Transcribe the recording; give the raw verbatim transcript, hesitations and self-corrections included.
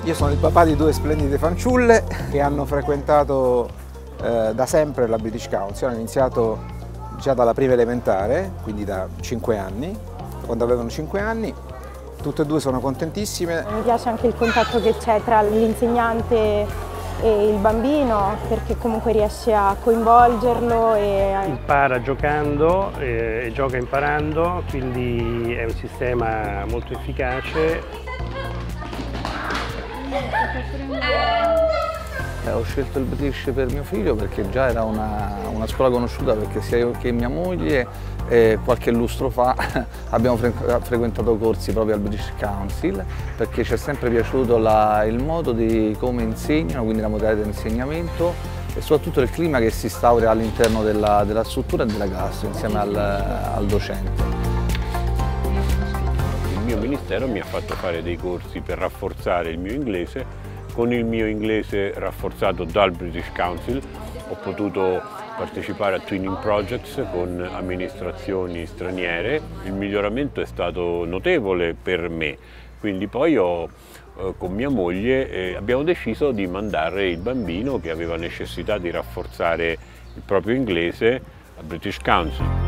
Io sono il papà di due splendide fanciulle che hanno frequentato eh, da sempre la British Council, hanno iniziato già dalla prima elementare, quindi da cinque anni, quando avevano cinque anni. Tutte e due sono contentissime. Mi piace anche il contatto che c'è tra l'insegnante e il bambino, perché comunque riesce a coinvolgerlo e a... Impara giocando e gioca imparando, quindi è un sistema molto efficace. Ho scelto il British per mio figlio perché già era una, una scuola conosciuta, perché sia io che mia moglie eh, qualche lustro fa abbiamo fre frequentato corsi proprio al British Council, perché ci è sempre piaciuto la, il modo di come insegnano, quindi la modalità di insegnamento e soprattutto il clima che si instaura all'interno della, della struttura e della classe insieme al, al docente. Il mio ministero mi ha fatto fare dei corsi per rafforzare il mio inglese. Con il mio inglese rafforzato dal British Council ho potuto partecipare a Twinning Projects con amministrazioni straniere. Il miglioramento è stato notevole per me, quindi poi ho, eh, con mia moglie eh, abbiamo deciso di mandare il bambino che aveva necessità di rafforzare il proprio inglese al British Council.